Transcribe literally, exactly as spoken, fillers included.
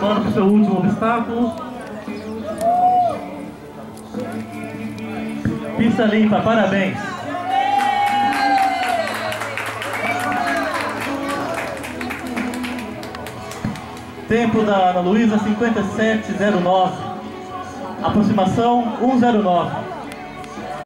aproximando para o seu último obstáculo. Pista limpa, parabéns. Tempo da Ana Luísa, cinquenta e sete zero nove. Aproximação um zero nove.